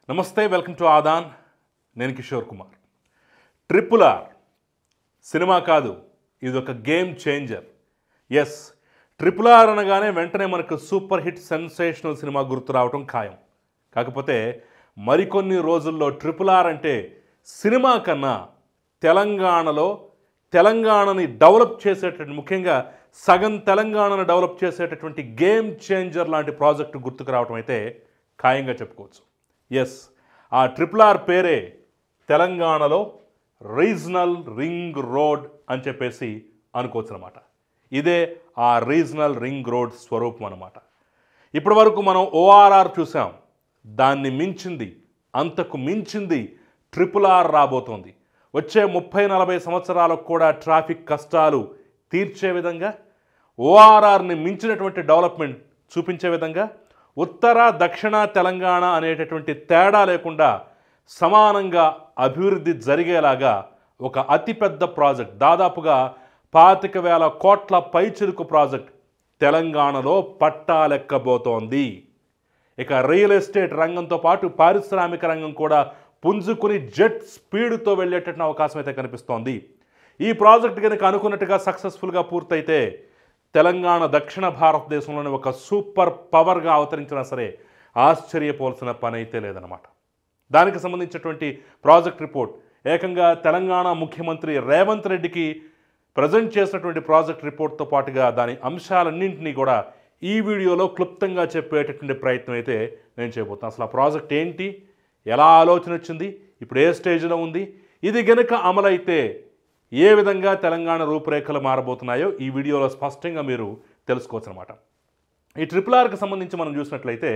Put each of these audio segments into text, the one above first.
నమస్తే, welcome to Aadan. నేను Kishore Kumar. Triple R cinema కాదు, ఇది ఒక game changer. Yes, triple R అనగానే వెంటనే మనకు సూపర్ హిట్ సెన్సేషనల్ సినిమా గుర్తు రావటం ఖాయం. కాకపోతే మరికొన్ని రోజుల్లో ట్రిపుల్ ఆర్ అంటే సినిమా కన్నా తెలంగాణని డెవలప్ చేసేటటువంటి, ముఖ్యంగా సగం తెలంగాణను డెవలప్ చేసేటటువంటి గేమ్ చేంజర్ లాంటి ప్రాజెక్టు గుర్తుకు రావటం అయితే ఖాయంగా చెప్పుకోవచ్చు. ఎస్, ఆ ట్రిపుల్ ఆర్ పేరే తెలంగాణలో రీజనల్ రింగ్ రోడ్ అని చెప్పేసి అనుకోవచ్చు అనమాట. ఇదే ఆ రీజనల్ రింగ్ రోడ్ స్వరూపం అనమాట. ఇప్పటి వరకు మనం ఓఆర్ఆర్ చూసాం, దాన్ని మించింది, అంతకు మించింది ట్రిపుల్ ఆర్ రాబోతోంది. వచ్చే 30-40 సంవత్సరాలకు కూడా ట్రాఫిక్ కష్టాలు తీర్చే విధంగా, ఓఆర్ఆర్ని మించినటువంటి డెవలప్మెంట్ చూపించే విధంగా, ఉత్తర దక్షిణ తెలంగాణ అనేటటువంటి తేడా లేకుండా సమానంగా అభివృద్ధి జరిగేలాగా ఒక అతిపెద్ద ప్రాజెక్ట్, దాదాపుగా 25,000 కోట్ల పైచిలుకు ప్రాజెక్ట్ తెలంగాణలో పట్టాలెక్కబోతోంది. ఇక రియల్ ఎస్టేట్ రంగంతో పాటు పారిశ్రామిక రంగం కూడా పుంజుకుని జెట్ స్పీడ్తో వెళ్ళేటటువంటి అవకాశం అయితే కనిపిస్తోంది. ఈ ప్రాజెక్ట్ కనుక అనుకున్నట్టుగా సక్సెస్ఫుల్గా పూర్తయితే తెలంగాణ దక్షిణ భారతదేశంలోని ఒక సూపర్ పవర్గా అవతరించినా సరే ఆశ్చర్యపోవాల్సిన పని అయితే లేదనమాట. దానికి సంబంధించినటువంటి ప్రాజెక్ట్ రిపోర్ట్ ఏకంగా తెలంగాణ ముఖ్యమంత్రి రేవంత్ రెడ్డికి ప్రజెంట్ చేసినటువంటి ప్రాజెక్ట్ రిపోర్ట్తో పాటుగా దాని అంశాలన్నింటినీ కూడా ఈ వీడియోలో క్లుప్తంగా చెప్పేటటువంటి ప్రయత్నం అయితే నేను చేయబోతున్నాను. అసలు ఆ ప్రాజెక్ట్ ఏంటి, ఎలా ఆలోచన వచ్చింది, ఇప్పుడు ఏ స్టేజ్లో ఉంది, ఇది గనుక అమలైతే ఏ విధంగా తెలంగాణ రూపురేఖలు మారబోతున్నాయో ఈ వీడియోలో స్పష్టంగా మీరు తెలుసుకోవచ్చు అనమాట. ఈ ట్రిపుల్ ఆర్కి సంబంధించి మనం చూసినట్లయితే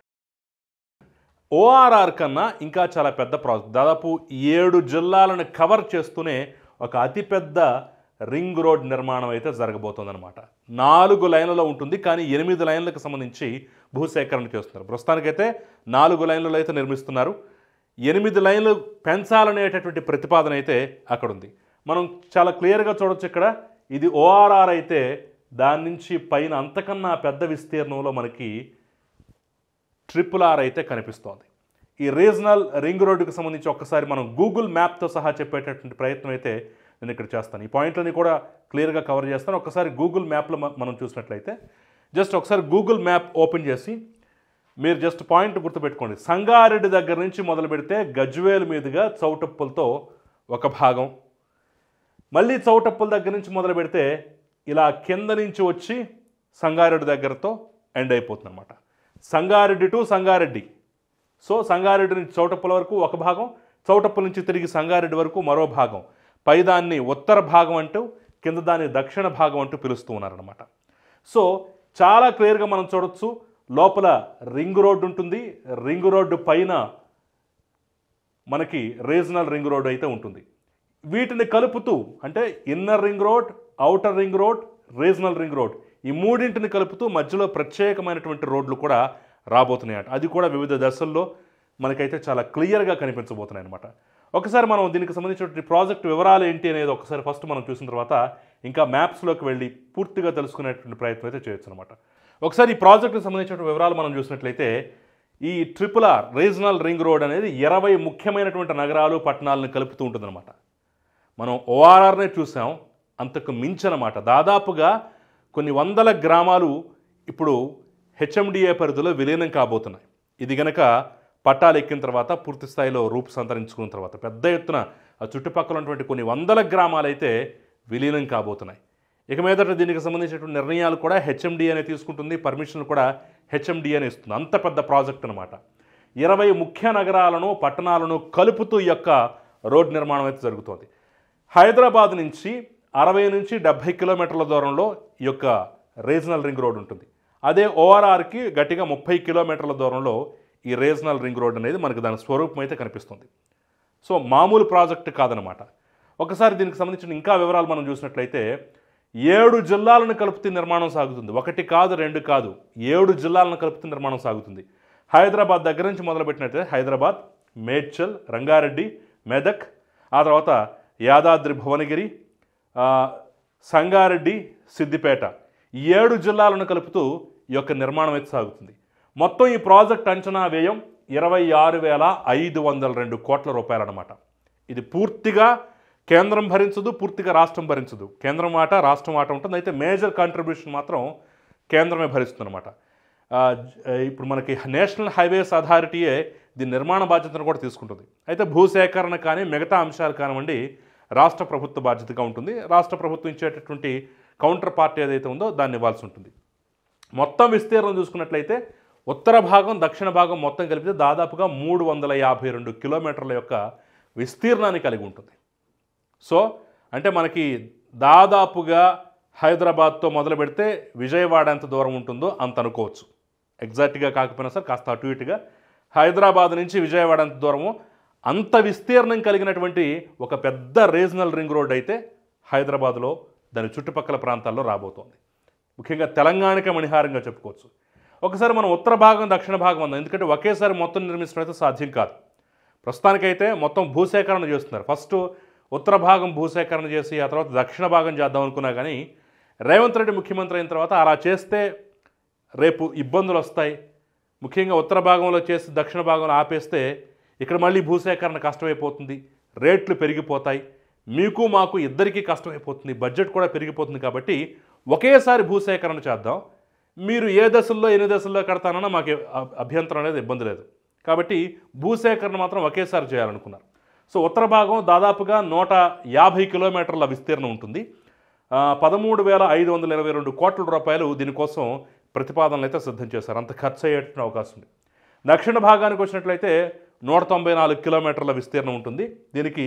ఓఆర్ఆర్ కన్నా ఇంకా చాలా పెద్ద ప్రాజెక్ట్, దాదాపు 7 జిల్లాలను కవర్ చేస్తూనే ఒక అతిపెద్ద రింగ్ రోడ్ నిర్మాణం అయితే జరగబోతోందనమాట. 4 లైన్లలో ఉంటుంది, కానీ 8 లైన్లకు సంబంధించి భూసేకరణ చేస్తున్నారు. ప్రస్తుతానికైతే 4 లైన్లలో అయితే నిర్మిస్తున్నారు. 8 లైన్లు పెంచాలనేటటువంటి ప్రతిపాదన అయితే అక్కడ ఉంది. మనం చాలా క్లియర్గా చూడొచ్చు. ఇక్కడ ఇది ఓఆర్ఆర్ అయితే దాని నుంచి పైన అంతకన్నా పెద్ద విస్తీర్ణంలో మనకి ట్రిపుల్ ఆర్ అయితే కనిపిస్తోంది. ఈ రీజనల్ రింగ్ రోడ్డుకి సంబంధించి ఒక్కసారి మనం గూగుల్ మ్యాప్తో సహా చెప్పేటటువంటి ప్రయత్నం అయితే నేను ఇక్కడ చేస్తాను. ఈ పాయింట్లని కూడా క్లియర్గా కవర్ చేస్తాను. ఒకసారి గూగుల్ మ్యాప్లో మనం చూసినట్లయితే, జస్ట్ ఒకసారి గూగుల్ మ్యాప్ ఓపెన్ చేసి మీరు జస్ట్ పాయింట్ గుర్తుపెట్టుకోండి. సంగారెడ్డి దగ్గర నుంచి మొదలు పెడితే గజ్వేల్ మీదుగా చౌటప్పులతో ఒక భాగం, మళ్ళీ చౌటప్పుల దగ్గర నుంచి మొదలు పెడితే ఇలా కింద నుంచి వచ్చి సంగారెడ్డి దగ్గరతో ఎండ్ అయిపోతుంది అనమాట. సంగారెడ్డి టు సంగారెడ్డి. సో సంగారెడ్డి నుంచి చౌటప్పుల వరకు ఒక భాగం, చౌటప్పుల నుంచి తిరిగి సంగారెడ్డి వరకు మరో భాగం, పైదాన్ని ఉత్తర భాగం అంటూ కింద దాన్ని దక్షిణ భాగం అంటూ పిలుస్తూ ఉన్నారనమాట. సో చాలా క్లియర్గా మనం చూడొచ్చు. లోపల రింగ్ రోడ్డు ఉంటుంది, రింగ్ రోడ్డు పైన మనకి రీజనల్ రింగ్ రోడ్ అయితే ఉంటుంది. వీటిని కలుపుతూ, అంటే inner ring road, outer ring road, regional ring road, ఈ మూడింటిని కలుపుతూ మధ్యలో ప్రత్యేకమైనటువంటి రోడ్లు కూడా రాబోతున్నాయట. అది కూడా వివిధ దశల్లో మనకైతే చాలా క్లియర్గా కనిపించబోతున్నాయి అనమాట. ఒకసారి మనం దీనికి సంబంధించినటువంటి ప్రాజెక్ట్ వివరాలు ఏంటి అనేది ఒకసారి ఫస్ట్ మనం చూసిన తర్వాత ఇంకా మ్యాప్స్లోకి వెళ్ళి పూర్తిగా తెలుసుకునేటువంటి ప్రయత్నం అయితే చేయొచ్చు అనమాట. ఒకసారి ఈ ప్రాజెక్టుకి సంబంధించిన వివరాలు మనం చూసినట్లయితే, ఈ triple R regional ring road అనేది 20 ముఖ్యమైనటువంటి నగరాలు, పట్టణాలను కలుపుతూ ఉంటుందన్నమాట. మనం ఓఆర్ఆర్నే చూసాం, అంతకు మించనమాట. దాదాపుగా కొన్ని వందల గ్రామాలు ఇప్పుడు హెచ్ఎండిఏ పరిధిలో విలీనం కాబోతున్నాయి. ఇది గనక పట్టాలు ఎక్కిన తర్వాత, పూర్తి స్థాయిలో రూపు సంతరించుకున్న తర్వాత పెద్ద ఎత్తున ఆ చుట్టుపక్కల ఉన్నటువంటి కొన్ని వందల గ్రామాలు అయితే విలీనం కాబోతున్నాయి. ఇక మీదట దీనికి సంబంధించినటువంటి నిర్ణయాలు కూడా హెచ్ఎండిఏనే తీసుకుంటుంది, పర్మిషన్లు కూడా హెచ్ఎండిఏనే ఇస్తుంది. అంత పెద్ద ప్రాజెక్ట్ అనమాట. 20 ముఖ్య నగరాలను, పట్టణాలను కలుపుతూ ఈ యొక్క రోడ్ నిర్మాణం అయితే జరుగుతోంది. హైదరాబాద్ నుంచి 60 నుంచి 70 కిలోమీటర్ల దూరంలో ఈ యొక్క రీజనల్ రింగ్ రోడ్ ఉంటుంది. అదే ఓఆర్ఆర్కి గట్టిగా 30 కిలోమీటర్ల దూరంలో ఈ రీజనల్ రింగ్ రోడ్ అనేది మనకు దాని స్వరూపం అయితే కనిపిస్తుంది. సో మామూలు ప్రాజెక్ట్ కాదనమాట. ఒకసారి దీనికి సంబంధించిన ఇంకా వివరాలు మనం చూసినట్లయితే, 7 జిల్లాలను కలుపుతూ నిర్మాణం సాగుతుంది. 1 కాదు, 2 కాదు, 7 జిల్లాలను కలుపుతూ నిర్మాణం సాగుతుంది. హైదరాబాద్ దగ్గర నుంచి మొదలుపెట్టినట్లయితే హైదరాబాద్, మేడ్చల్, రంగారెడ్డి, మెదక్, ఆ తర్వాత యాదాద్రి భువనగిరి, సంగారెడ్డి, సిద్దిపేట, 7 జిల్లాలను కలుపుతూ ఈ యొక్క నిర్మాణం అయితే సాగుతుంది. మొత్తం ఈ ప్రాజెక్ట్ అంచనా వ్యయం 26,502 కోట్ల రూపాయలు అన్నమాట. ఇది పూర్తిగా కేంద్రం భరించదు, పూర్తిగా రాష్ట్రం భరించదు. కేంద్రం మాట రాష్ట్రం మాట ఉంటుంది, అయితే మేజర్ కాంట్రిబ్యూషన్ మాత్రం కేంద్రమే భరిస్తుందన్నమాట. ఇప్పుడు మనకి నేషనల్ హైవేస్ అథారిటీయే దీని నిర్మాణ బాధ్యతను కూడా తీసుకుంటుంది. అయితే భూసేకరణ కానీ మిగతా అంశాలు కానివ్వండి రాష్ట్ర ప్రభుత్వ బాధ్యతగా ఉంటుంది. రాష్ట్ర ప్రభుత్వం ఇచ్చేటటువంటి కౌంటర్ పార్ట్ ఏదైతే ఉందో దాన్ని ఇవ్వాల్సి ఉంటుంది. మొత్తం విస్తీర్ణం చూసుకున్నట్లయితే ఉత్తర భాగం దక్షిణ భాగం మొత్తం కలిపితే దాదాపుగా 352 కిలోమీటర్ల యొక్క విస్తీర్ణాన్ని కలిగి ఉంటుంది. సో అంటే మనకి దాదాపుగా హైదరాబాద్తో మొదలు పెడితే విజయవాడ ఎంత దూరం ఉంటుందో అంత అనుకోవచ్చు. ఎగ్జాక్ట్గా కాకపోయినా సార్ కాస్త అటు ఇటుగా హైదరాబాద్ నుంచి విజయవాడ ఎంత దూరమో అంత విస్తీర్ణం కలిగినటువంటి ఒక పెద్ద రీజనల్ రింగ్ రోడ్ అయితే హైదరాబాద్లో దాని చుట్టుపక్కల ప్రాంతాల్లో రాబోతోంది. ముఖ్యంగా తెలంగాణకే మణిహారంగా చెప్పుకోవచ్చు. ఒకసారి మనం ఉత్తర భాగం దక్షిణ భాగం అందాం, ఎందుకంటే ఒకేసారి మొత్తం నిర్మించడం అయితే సాధ్యం కాదు. ప్రస్తుతానికైతే మొత్తం భూసేకరణ చేస్తున్నారు. ఫస్ట్ ఉత్తర భాగం భూసేకరణ చేసి ఆ తర్వాత దక్షిణ భాగం చేద్దాం అనుకున్నా కానీ రేవంత్ రెడ్డి ముఖ్యమంత్రి అయిన తర్వాత అలా చేస్తే రేపు ఇబ్బందులు వస్తాయి. ముఖ్యంగా ఉత్తర భాగంలో చేసి దక్షిణ భాగంలో ఆపేస్తే ఇక్కడ మళ్ళీ భూసేకరణ కష్టమైపోతుంది, రేట్లు పెరిగిపోతాయి, మీకు మాకు ఇద్దరికీ కష్టమైపోతుంది, బడ్జెట్ కూడా పెరిగిపోతుంది. కాబట్టి ఒకేసారి భూసేకరణ చేద్దాం, మీరు ఏ దశల్లో ఎన్ని దశల్లో కడతానన్నా మాకు అభ్యంతరం అనేది ఇబ్బంది లేదు. కాబట్టి భూసేకరణ మాత్రం ఒకేసారి చేయాలనుకున్నారు. సో ఉత్తర భాగం దాదాపుగా 150 కిలోమీటర్ల విస్తీర్ణం ఉంటుంది. 13,522 కోట్ల రూపాయలు దీనికోసం ప్రతిపాదనలు అయితే సిద్ధం చేశారు. అంత ఖర్చు అయ్యేట అవకాశం ఉంది. దక్షిణ భాగానికి వచ్చినట్లయితే 194 కిలోమీటర్ల విస్తీర్ణం ఉంటుంది. దీనికి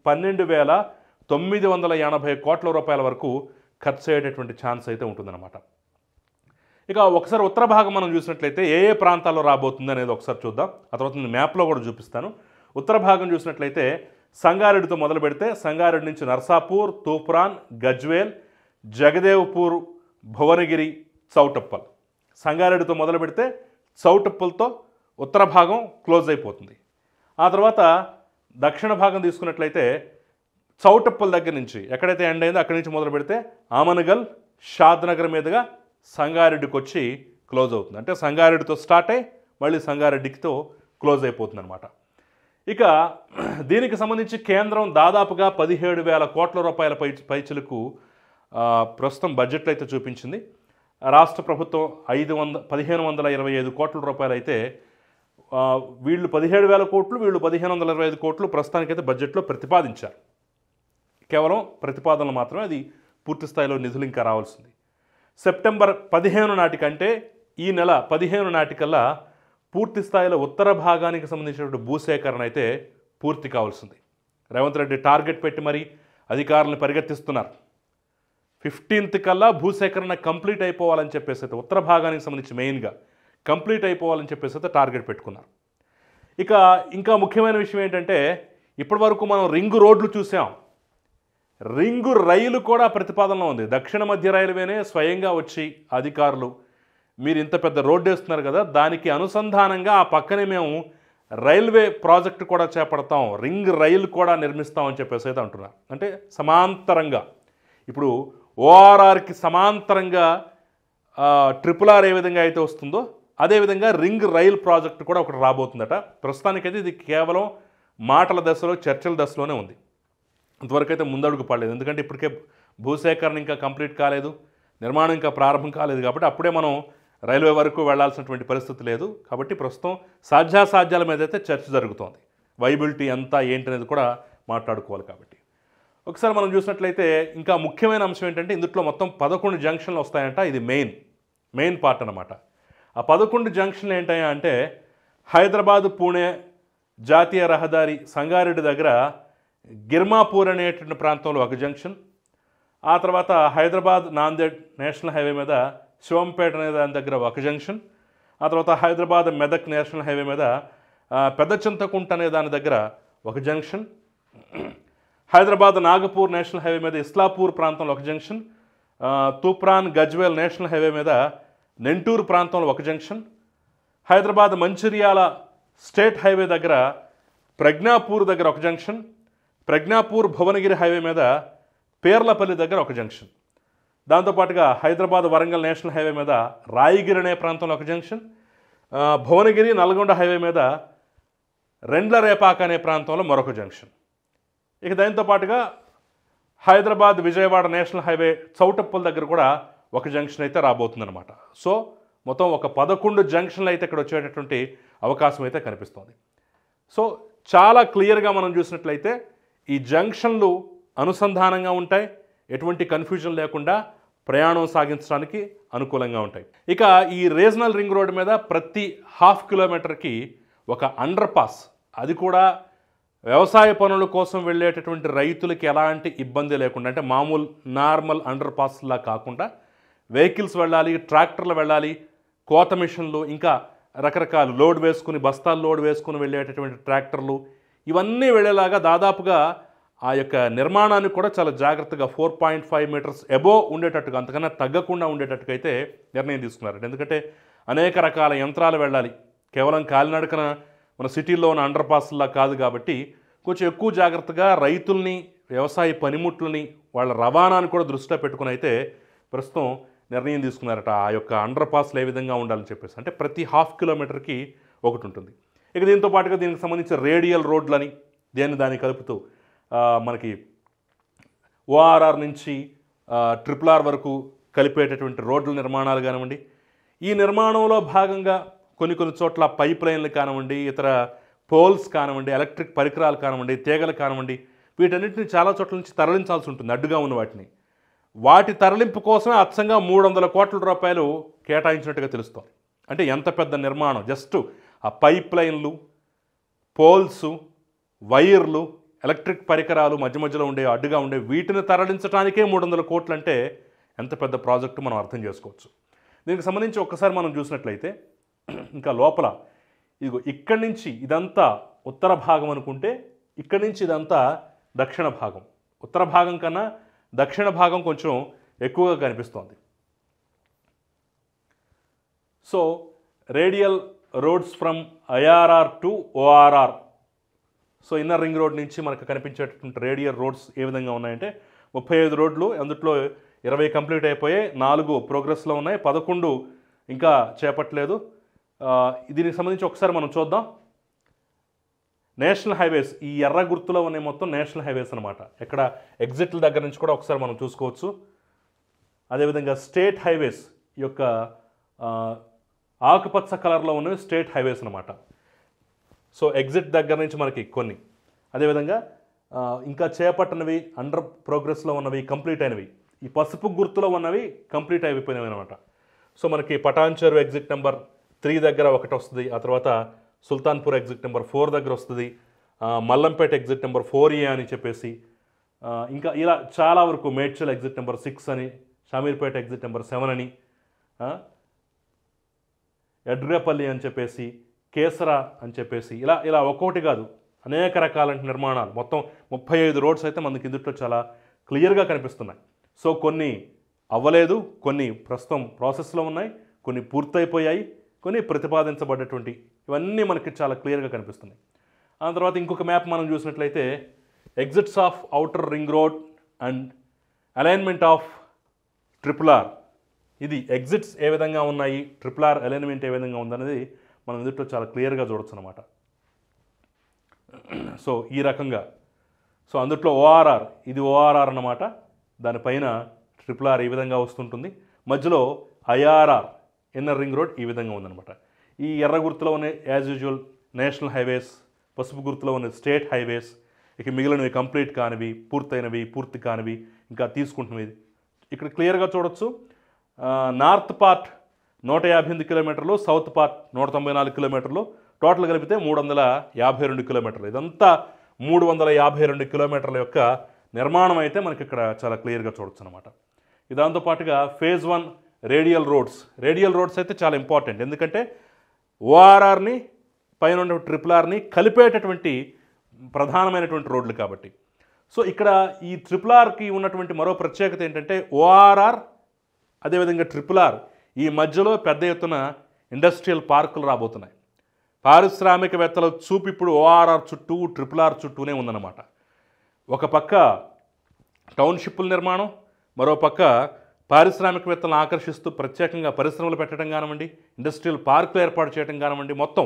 12,980 కోట్ల రూపాయల వరకు ఖర్చు అయ్యేటటువంటి ఛాన్స్ అయితే ఉంటుందన్నమాట. ఇక ఒకసారి ఉత్తర భాగం మనం చూసినట్లయితే ఏ ఏ ప్రాంతాల్లో రాబోతుంది అనేది ఒకసారి చూద్దాం. ఆ తర్వాత నేను మ్యాప్లో కూడా చూపిస్తాను. ఉత్తర భాగం చూసినట్లయితే సంగారెడ్డితో మొదలు పెడితే సంగారెడ్డి నుంచి నర్సాపూర్, తూప్రాన్, గజ్వేల్, జగదేవ్పూర్, భువనగిరి, చౌటప్పల్. సంగారెడ్డితో మొదలు పెడితే చౌటప్పల్తో ఉత్తర భాగం క్లోజ్ అయిపోతుంది. ఆ తర్వాత దక్షిణ భాగం తీసుకున్నట్లయితే చౌటప్పల్ దగ్గర నుంచి ఎక్కడైతే ఎండ్ అయిందో అక్కడి నుంచి మొదలు పెడితే ఆమనగల్, షాద్నగర్ మీదుగా సంగారెడ్డికి వచ్చి క్లోజ్ అవుతుంది. అంటే సంగారెడ్డితో స్టార్ట్ అయ్యి మళ్ళీ సంగారెడ్డితో క్లోజ్ అయిపోతుంది అనమాట. ఇక దీనికి సంబంధించి కేంద్రం దాదాపుగా 17,000 కోట్ల రూపాయల పైచులకు ప్రస్తుతం బడ్జెట్లో అయితే చూపించింది. రాష్ట్ర ప్రభుత్వం 1,525 కోట్ల రూపాయలు అయితే వీళ్ళు 17,000 కోట్లు, వీళ్ళు 1,525 కోట్లు ప్రస్తుతానికైతే బడ్జెట్లో ప్రతిపాదించారు. కేవలం ప్రతిపాదనలు మాత్రమే, అది పూర్తి స్థాయిలో నిధులు ఇంకా రావాల్సింది. సెప్టెంబర్ 15 నాటికంటే ఈ నెల 15 నాటికల్లా పూర్తి స్థాయిలో ఉత్తర భాగానికి సంబంధించినటువంటి భూసేకరణ అయితే పూర్తి కావాల్సింది. రేవంత్ రెడ్డి టార్గెట్ పెట్టి మరీ అధికారులను పరిగెత్తిస్తున్నారు. 15th కల్లా భూసేకరణ కంప్లీట్ అయిపోవాలని చెప్పేసి అయితే ఉత్తర భాగానికి సంబంధించి మెయిన్గా కంప్లీట్ అయిపోవాలని చెప్పేసి అయితే టార్గెట్ పెట్టుకున్నారు. ఇక ఇంకా ముఖ్యమైన విషయం ఏంటంటే ఇప్పటి వరకు మనం రింగు రోడ్లు చూసాం, రింగు రైలు కూడా ప్రతిపాదనలో ఉంది. దక్షిణ మధ్య రైల్వేనే స్వయంగా వచ్చి అధికారులు మీరు ఇంత పెద్ద రోడ్డు వేస్తున్నారు కదా, దానికి అనుసంధానంగా ఆ పక్కనే మేము రైల్వే ప్రాజెక్టు కూడా చేపడతాం, రింగ్ రైలు కూడా నిర్మిస్తామని చెప్పేసి అయితే అంటున్నారు. అంటే సమాంతరంగా ఇప్పుడు ఓఆర్ఆర్కి సమాంతరంగా RRR ఏ విధంగా అయితే వస్తుందో అదేవిధంగా రింగ్ రైల్ ప్రాజెక్టు కూడా ఒకటి రాబోతుందట. ప్రస్తుతానికైతే ఇది కేవలం మాటల దశలో, చర్చల దశలోనే ఉంది. ఇంతవరకు అయితే ముందడుగు పడలేదు. ఎందుకంటే ఇప్పటికే భూసేకరణ ఇంకా కంప్లీట్ కాలేదు, నిర్మాణం ఇంకా ప్రారంభం కాలేదు. కాబట్టి అప్పుడే మనం రైల్వే వరకు వెళ్లాల్సినటువంటి పరిస్థితి లేదు. కాబట్టి ప్రస్తుతం సాధ్యాసాధ్యాల మీద అయితే చర్చ జరుగుతోంది. వైబిలిటీ ఎంత ఏంటి అనేది కూడా మాట్లాడుకోవాలి. కాబట్టి ఒకసారి మనం చూసినట్లయితే ఇంకా ముఖ్యమైన అంశం ఏంటంటే ఇందులో మొత్తం 11 జంక్షన్లు వస్తాయంట. ఇది మెయిన్ పార్ట్ అన్నమాట. ఆ 11 జంక్షన్లు ఏంటయ్యా అంటే హైదరాబాద్ పూణే జాతీయ రహదారి సంగారెడ్డి దగ్గర గిర్మాపూర్ అనేటువంటి ప్రాంతంలో ఒక జంక్షన్, ఆ తర్వాత హైదరాబాద్ నాందేడ్ నేషనల్ హైవే మీద శివంపేట అనే దాని దగ్గర ఒక జంక్షన్, ఆ తర్వాత హైదరాబాద్ మెదక్ నేషనల్ హైవే మీద పెద్ద చింతకుంట అనే దాని దగ్గర ఒక junction, Hyderabad Nagpur national highway మీద ఇస్లాపూర్ ప్రాంతంలో ఒక junction, Toopran Gajwel national highway మీద నెంటూరు ప్రాంతంలో ఒక junction, Hyderabad Mancherial state highway దగ్గర ప్రజ్ఞాపూర్ దగ్గర ఒక జంక్షన్, ప్రజ్ఞాపూర్ భువనగిరి హైవే మీద పేర్లపల్లి దగ్గర ఒక జంక్షన్, దాంతోపాటుగా హైదరాబాద్ వరంగల్ నేషనల్ హైవే మీద రాయగిరి అనే ప్రాంతంలో ఒక జంక్షన్, భువనగిరి నల్గొండ హైవే మీద రెండ్లరేపాక అనే ప్రాంతంలో మరొక జంక్షన్. ఇక దాంతో పాటుగా హైదరాబాద్ విజయవాడ నేషనల్ హైవే చౌటప్పల దగ్గర కూడా ఒక జంక్షన్ అయితే రాబోతుందన్నమాట. సో మొత్తం ఒక 11 జంక్షన్లు అయితే ఇక్కడ వచ్చేటటువంటి అవకాశం అయితే కనిపిస్తోంది. సో చాలా క్లియర్గా మనం చూసినట్లయితే ఈ జంక్షన్లు అనుసంధానంగా ఉంటాయి, ఎటువంటి కన్ఫ్యూజన్ లేకుండా ప్రయాణం సాగించడానికి అనుకూలంగా ఉంటాయి. ఇక ఈ రీజనల్ రింగ్ రోడ్డు మీద ప్రతి హాఫ్ కిలోమీటర్కి ఒక అండర్ పాస్, అది కూడా వ్యవసాయ పనుల కోసం వెళ్ళేటటువంటి రైతులకి ఎలాంటి ఇబ్బంది లేకుండా, అంటే మామూలు నార్మల్ అండర్ పాస్లా కాకుండా వెహికల్స్ వెళ్ళాలి, ట్రాక్టర్లు వెళ్ళాలి, కోత మిషన్లు, ఇంకా రకరకాల లోడ్ వేసుకుని బస్తాలు లోడ్ వేసుకుని వెళ్ళేటటువంటి ట్రాక్టర్లు, ఇవన్నీ వెళ్ళేలాగా దాదాపుగా ఆ యొక్క నిర్మాణాన్ని కూడా చాలా జాగ్రత్తగా 4.5 మీటర్స్ ఎబో ఉండేటట్టుగా, అంతకన్నా తగ్గకుండా ఉండేటట్టుగా అయితే నిర్ణయం తీసుకున్నారు. ఎందుకంటే అనేక రకాల యంత్రాలు వెళ్ళాలి, కేవలం కాలినడకన మన సిటీలో ఉన్న అండర్ పాస్లా కాదు కాబట్టి కొంచెం ఎక్కువ జాగ్రత్తగా రైతుల్ని, వ్యవసాయ పనిముట్లని, వాళ్ళ రవాణాన్ని కూడా దృష్టిలో పెట్టుకుని అయితే ప్రస్తుతం నిర్ణయం తీసుకున్నారట. ఆ యొక్క అండర్ పాస్లు ఏ విధంగా ఉండాలని చెప్పేసి, అంటే ప్రతి హాఫ్ కిలోమీటర్కి ఒకటి ఉంటుంది. ఇక దీంతో పాటుగా దీనికి సంబంధించిన రేడియల్ రోడ్లని దాన్ని కలుపుతూ మనకి ఓఆర్ఆర్ నుంచి RRR వరకు కలిపేటటువంటి రోడ్ల నిర్మాణాలు కానివ్వండి, ఈ నిర్మాణంలో భాగంగా కొన్ని చోట్ల పైప్ లైన్లు కానివ్వండి, ఇతర పోల్స్ కానివ్వండి, ఎలక్ట్రిక్ పరికరాలు కానివ్వండి, తీగలు కానివ్వండి, వీటన్నిటిని చాలా చోట్ల నుంచి తరలించాల్సి ఉంటుంది, అడ్డుగా ఉన్న వాటిని. వాటి తరలింపు కోసమే అచ్చంగా 300 కోట్ల రూపాయలు కేటాయించినట్టుగా తెలుస్తోంది. అంటే ఎంత పెద్ద నిర్మాణం, జస్ట్ ఆ పైప్ లైన్లు, పోల్స్, వైర్లు, ఎలక్ట్రిక్ పరికరాలు మధ్య మధ్యలో ఉండే, అడ్డుగా ఉండే, వీటిని తరలించడానికే 300 కోట్లు అంటే ఎంత పెద్ద ప్రాజెక్టు మనం అర్థం చేసుకోవచ్చు. దీనికి సంబంధించి ఒక్కసారి మనం చూసినట్లయితే ఇంకా లోపల ఇదిగో ఇక్కడి నుంచి ఇదంతా ఉత్తర భాగం అనుకుంటే, ఇక్కడి నుంచి ఇదంతా దక్షిణ భాగం. ఉత్తర భాగం కన్నా దక్షిణ భాగం కొంచెం ఎక్కువగా కనిపిస్తోంది. So radial roads from IRR to ORR. So inner ring road నుంచి మనకు కనిపించేటటువంటి రేడియల్ రోడ్స్ ఏ విధంగా ఉన్నాయంటే 35 రోడ్లు, అందులో 20 కంప్లీట్ అయిపోయాయి, 4 ప్రోగ్రెస్లో ఉన్నాయి, 11 ఇంకా చేపట్టలేదు. దీనికి సంబంధించి ఒకసారి మనం చూద్దాం. నేషనల్ హైవేస్, ఈ ఎర్ర గుర్తులో ఉన్న మొత్తం నేషనల్ హైవేస్ అనమాట. ఇక్కడ ఎగ్జిట్ల దగ్గర నుంచి కూడా ఒకసారి మనం చూసుకోవచ్చు. అదేవిధంగా స్టేట్ హైవేస్, ఈ యొక్క ఆకుపచ్చ కలర్లో ఉన్నవి స్టేట్ హైవేస్ అనమాట. సో ఎగ్జిట్ దగ్గర నుంచి మనకి కొన్ని, అదేవిధంగా ఇంకా చేపట్టనివి, అండర్ ప్రోగ్రెస్లో ఉన్నవి, కంప్లీట్ అయినవి, ఈ పసుపు గుర్తులో ఉన్నవి కంప్లీట్ అయిపోయినవి అనమాట. సో మనకి పటాన్ చెరు ఎగ్జిట్ నెంబర్ 3 దగ్గర ఒకటి వస్తుంది, ఆ తర్వాత సుల్తాన్పూర్ ఎగ్జిట్ నెంబర్ 4 దగ్గర వస్తుంది, మల్లంపేట ఎగ్జిట్ నెంబర్ 4A అని చెప్పేసి, ఇంకా ఇలా చాలా వరకు మేడ్చల్ ఎగ్జిట్ నెంబర్ 6 అని, షామీర్పేట ఎగ్జిట్ నెంబర్ 7 అని, ఎడ్రేపల్లి అని చెప్పేసి, కేసరా అని చెప్పేసి, ఇలా ఒక్కొక్కటి కాదు అనేక రకాల నిర్మాణాలు, మొత్తం 35 రోడ్స్ అయితే మనకి ఇందులో చాలా క్లియర్గా కనిపిస్తున్నాయి. సో కొన్ని అవ్వలేదు, కొన్ని ప్రస్తుతం ప్రాసెస్లో ఉన్నాయి, కొన్ని పూర్తయిపోయాయి, కొన్ని ప్రతిపాదించబడ్డటువంటి, ఇవన్నీ మనకి చాలా క్లియర్గా కనిపిస్తున్నాయి. ఆ తర్వాత ఇంకొక మ్యాప్ మనం చూసినట్లయితే exits of outer ring road and alignment of RRR. ఇది ఎగ్జిట్స్ ఏ విధంగా ఉన్నాయి, RRR అలైన్మెంట్ ఏ విధంగా ఉందనేది మనం ఇందులో చాలా క్లియర్గా చూడొచ్చు అనమాట. సో ఈ రకంగా, సో అందుట్లో ORR, ఇది ORR అన్నమాట, దానిపైన RRR ఈ విధంగా వస్తుంటుంది, మధ్యలో IRR ఇన్నర్ రింగ్ రోడ్ ఈ విధంగా ఉందన్నమాట. ఈ ఎర్ర గుర్తులో ఉన్న యాజ్ యూజువల్ నేషనల్ హైవేస్, పసుపు గుర్తులో ఉన్న స్టేట్ హైవేస్, ఇక మిగిలినవి కంప్లీట్ కానివి, పూర్తయినవి, పూర్తి కానివి, ఇంకా తీసుకుంటున్నవి ఇక్కడ క్లియర్గా చూడొచ్చు. నార్త్ పార్ట్ 158 కిలోమీటర్లు, సౌత్ పార్ట్ 194 కిలోమీటర్లు, టోటల్ కలిపితే 352 కిలోమీటర్లు. ఇదంతా 352 కిలోమీటర్ల యొక్క నిర్మాణం అయితే మనకి ఇక్కడ చాలా క్లియర్గా చూడొచ్చు అనమాట. దాంతోపాటుగా ఫేజ్ 1 రేడియల్ రోడ్స్ అయితే చాలా ఇంపార్టెంట్, ఎందుకంటే ORRని పైన ఉన్న RRRని కలిపేటటువంటి ప్రధానమైనటువంటి రోడ్లు కాబట్టి. సో ఇక్కడ ఈ RRRకి ఉన్నటువంటి మరో ప్రత్యేకత ఏంటంటే ORR అదేవిధంగా RRR ఈ మధ్యలో పెద్ద ఎత్తున ఇండస్ట్రియల్ పార్కులు రాబోతున్నాయి. పారిశ్రామికవేత్తల చూపు ఇప్పుడు ORR చుట్టూ, RRR చుట్టూనే ఉందన్నమాట. ఒక పక్క టౌన్షిప్పుల నిర్మాణం, మరో పక్క పారిశ్రామికవేత్తలను ఆకర్షిస్తూ ప్రత్యేకంగా పరిశ్రమలు పెట్టడం కానివ్వండి, ఇండస్ట్రియల్ పార్కులు ఏర్పాటు చేయడం కానివ్వండి, మొత్తం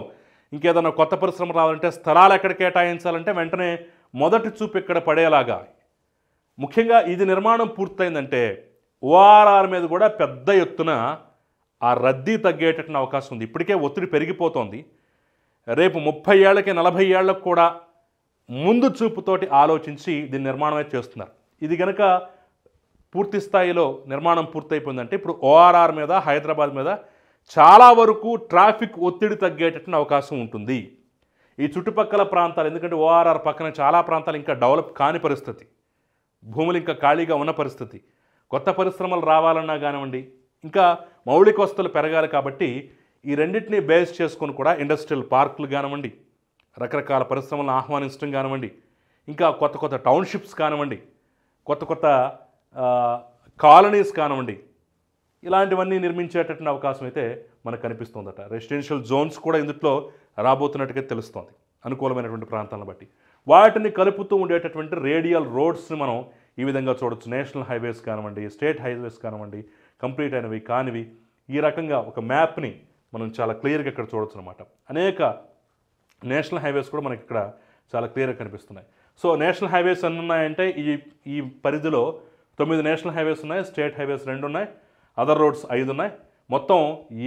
ఇంకేదైనా కొత్త పరిశ్రమ రావాలంటే స్థలాలు ఎక్కడ కేటాయించాలంటే వెంటనే మొదటి చూపు ఇక్కడ పడేలాగా. ముఖ్యంగా ఇది నిర్మాణం పూర్తయిందంటే ఓఆర్ఆర్ మీద కూడా పెద్ద ఎత్తున ఆ రద్దీ తగ్గేటటువంటి అవకాశం ఉంది. ఇప్పటికే ఒత్తిడి పెరిగిపోతోంది. రేపు 30 ఏళ్లకి 40 ఏళ్లకు కూడా ముందు చూపుతోటి ఆలోచించి దీని నిర్మాణం అయితే చేస్తున్నారు. ఇది కనుక పూర్తి స్థాయిలో నిర్మాణం పూర్తయిపోయిందంటే ఇప్పుడు ఓఆర్ఆర్ మీద హైదరాబాద్ మీద చాలా వరకు ట్రాఫిక్ ఒత్తిడి తగ్గేటటువంటి అవకాశం ఉంటుంది. ఈ చుట్టుపక్కల ప్రాంతాలు, ఎందుకంటే ఓఆర్ఆర్ పక్కన చాలా ప్రాంతాలు ఇంకా డెవలప్ కాని పరిస్థితి, భూములు ఇంకా ఖాళీగా ఉన్న పరిస్థితి, కొత్త పరిశ్రమలు రావాలన్నా కానివ్వండి, ఇంకా మౌలిక వసతులు పెరగాలి. కాబట్టి ఈ రెండింటినీ బేస్ చేసుకొని కూడా ఇండస్ట్రియల్ పార్కులు కానివ్వండి, రకరకాల పరిశ్రమలను ఆహ్వానించడం కానివ్వండి, ఇంకా కొత్త కొత్త టౌన్షిప్స్ కానివ్వండి, కొత్త కొత్త కాలనీస్ కానివ్వండి, ఇలాంటివన్నీ నిర్మించేటటువంటి అవకాశం అయితే మనకు కనిపిస్తుందట. రెసిడెన్షియల్ జోన్స్ కూడా ఇందులో రాబోతున్నట్టుగా తెలుస్తోంది అనుకూలమైనటువంటి ప్రాంతాలను బట్టి. వాటిని కలుపుతూ ఉండేటటువంటి రేడియల్ రోడ్స్ని మనం ఈ విధంగా చూడొచ్చు. నేషనల్ హైవేస్ కానివ్వండి, స్టేట్ హైవేస్ కానివ్వండి, కంప్లీట్ అయినవి కానివి, ఈ రకంగా ఒక మ్యాప్ని మనం చాలా క్లియర్గా ఇక్కడ చూడొచ్చు అనమాట. అనేక నేషనల్ హైవేస్ కూడా మనకి ఇక్కడ చాలా క్లియర్గా కనిపిస్తున్నాయి. సో నేషనల్ హైవేస్ ఎన్ని ఉన్నాయంటే ఈ పరిధిలో 9 నేషనల్ హైవేస్ ఉన్నాయి, స్టేట్ హైవేస్ 2 ఉన్నాయి, అదర్ రోడ్స్ 5 ఉన్నాయి. మొత్తం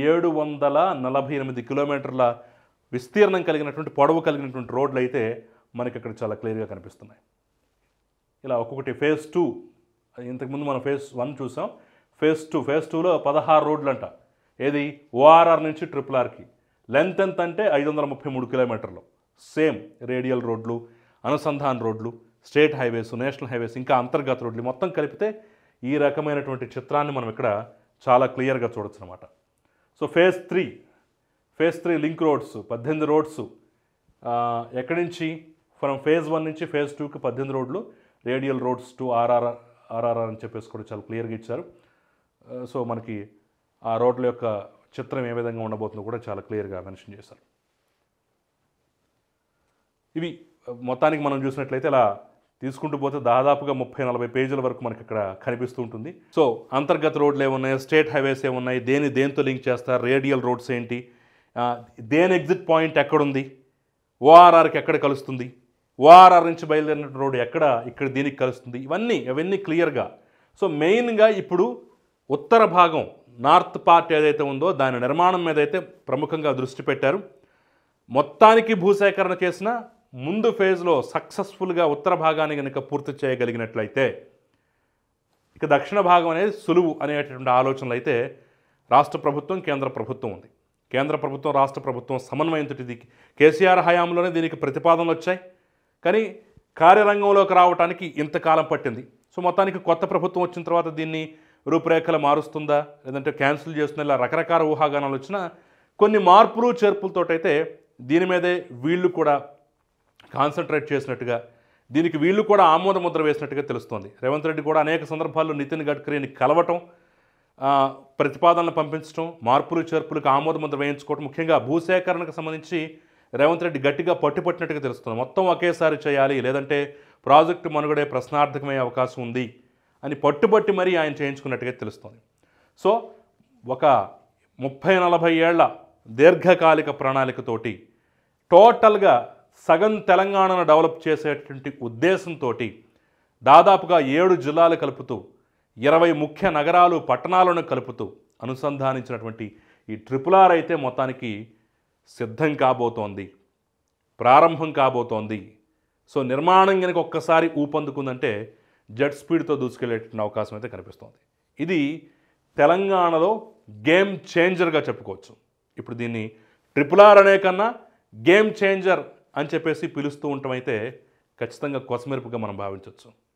748 కిలోమీటర్ల విస్తీర్ణం కలిగినటువంటి, పొడవు కలిగినటువంటి రోడ్లు అయితే మనకి ఇక్కడ చాలా క్లియర్గా కనిపిస్తున్నాయి. ఇలా ఒక్కొక్కటి ఫేజ్ 2, ఇంతకుముందు మనం ఫేజ్ 1 చూసాం. ఫేజ్ 2లో 16 రోడ్లు అంట. ఏది ఓఆర్ఆర్ నుంచి RRRకి లెంత్ ఎంత అంటే 533 కిలోమీటర్లు. సేమ్ రేడియల్ రోడ్లు, అనుసంధాన్ రోడ్లు, స్టేట్ హైవేస్, నేషనల్ హైవేస్, ఇంకా అంతర్గత రోడ్లు మొత్తం కలిపితే ఈ రకమైనటువంటి చిత్రాన్ని మనం ఇక్కడ చాలా క్లియర్గా చూడొచ్చు అనమాట. So phase 3 link roads 18 roads. ఎక్కడి నుంచి ఫ్రమ్ ఫేజ్ 1 నుంచి ఫేజ్ 2కి 18 రోడ్లు, రేడియల్ రోడ్స్ టు ఆర్ఆర్ఆర్ అని చెప్పేసి కూడా చాలా క్లియర్గా ఇచ్చారు. సో మనకి ఆ రోడ్ల యొక్క చిత్రం ఏ విధంగా ఉండబోతుందో కూడా చాలా క్లియర్గా మెన్షన్ చేశారు. ఇవి మొత్తానికి మనం చూసినట్లయితే ఇలా తీసుకుంటూ పోతే దాదాపుగా 30-40 పేజీల వరకు మనకి ఇక్కడ కనిపిస్తూ ఉంటుంది. సో అంతర్గత రోడ్లు ఏమున్నాయి, స్టేట్ హైవేస్ ఏమున్నాయి, దేంతో లింక్ చేస్తారు, రేడియల్ రోడ్స్ ఏంటి, దేని ఎగ్జిట్ పాయింట్ ఎక్కడుంది, ఓఆర్ఆర్కి ఎక్కడ కలుస్తుంది, ఓఆర్ఆర్ నుంచి బయలుదేరిన రోడ్ ఇక్కడ దీనికి కలుస్తుంది, అవన్నీ క్లియర్గా. సో మెయిన్గా ఇప్పుడు ఉత్తర భాగం నార్త్ పార్ట్ ఏదైతే ఉందో దాని నిర్మాణం మీద అయితే ప్రముఖంగా దృష్టి పెట్టారు. మొత్తానికి భూసేకరణ చేసిన ముందు ఫేజ్లో సక్సెస్ఫుల్గా ఉత్తర భాగాన్ని కనుక పూర్తి చేయగలిగినట్లయితే ఇక దక్షిణ భాగం అనేది సులువు అనేటటువంటి ఆలోచనలు అయితే రాష్ట్ర ప్రభుత్వం, కేంద్ర ప్రభుత్వం ఉంది. కేంద్ర ప్రభుత్వం, రాష్ట్ర ప్రభుత్వం సమన్వయంతో ఇది కేసీఆర్ హయాంలోనే దీనికి ప్రతిపాదనలు వచ్చాయి. కానీ కార్యరంగంలోకి రావడానికి ఇంతకాలం పట్టింది. సో మొత్తానికి కొత్త ప్రభుత్వం వచ్చిన తర్వాత దీన్ని రూపురేఖలు మారుస్తుందా లేదంటే క్యాన్సిల్ చేస్తుందా, ఇలా రకరకాల ఊహాగానాలు వచ్చినా కొన్ని మార్పులు చేర్పులతోటైతే దీని మీదే వీళ్ళు కూడా కాన్సన్ట్రేట్ చేసినట్టుగా, దీనికి వీళ్ళు కూడా ఆమోద ముద్ర వేసినట్టుగా తెలుస్తోంది. రేవంత్ రెడ్డి కూడా అనేక సందర్భాల్లో నితిన్ గడ్కరీని కలవటం, ప్రతిపాదనలు పంపించడం, మార్పులు చేర్పులకు ఆమోద ముద్ర వేయించుకోవటం, ముఖ్యంగా భూసేకరణకు సంబంధించి రేవంత్ రెడ్డి గట్టిగా పట్టుపట్టినట్టుగా తెలుస్తుంది. మొత్తం ఒకేసారి చేయాలి, లేదంటే ప్రాజెక్టు మనుగడే ప్రశ్నార్థకమయ్యే అవకాశం ఉంది అని పట్టుబట్టి మరీ ఆయన చేయించుకున్నట్టుగా తెలుస్తుంది. సో ఒక 30-40 ఏళ్ల దీర్ఘకాలిక ప్రణాళికతోటి టోటల్గా సగం తెలంగాణను డెవలప్ చేసేటువంటి ఉద్దేశంతో దాదాపుగా 7 జిల్లాలు కలుపుతూ 20 ముఖ్య నగరాలు, పట్టణాలను కలుపుతూ అనుసంధానించినటువంటి ఈ RRR అయితే మొత్తానికి సిద్ధం కాబోతోంది, ప్రారంభం కాబోతోంది. సో నిర్మాణం కనుక ఒక్కసారి ఊపందుకుందంటే జెట్ స్పీడ్తో దూసుకెళ్లేటువంటి అవకాశం అయితే కనిపిస్తోంది. ఇది తెలంగాణలో గేమ్ చేంజర్గా చెప్పుకోవచ్చు. ఇప్పుడు దీన్ని RRR అనే కన్నా గేమ్ చేంజర్ అని చెప్పేసి పిలుస్తూ ఉండటం అయితే ఖచ్చితంగా కొసమెరుపుగా మనం భావించవచ్చు.